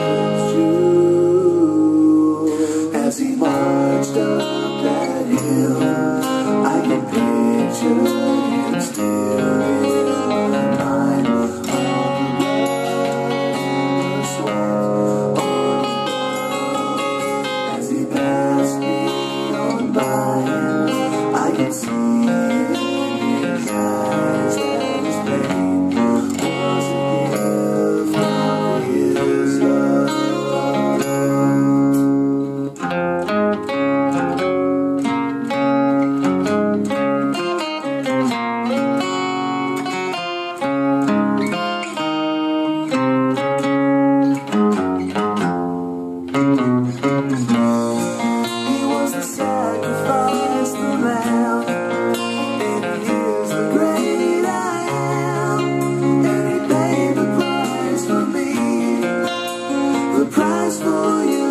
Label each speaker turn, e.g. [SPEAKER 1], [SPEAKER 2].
[SPEAKER 1] was true. As he marched up that hill, I can picture him still in my mind. All the blood and the sweat on his brow. As he passed me on by, I can see in his eyes that his pain was a gift of his love. He was the sacrifice, the lamb, and he is the great I am, and he paid the price for me, the price for you.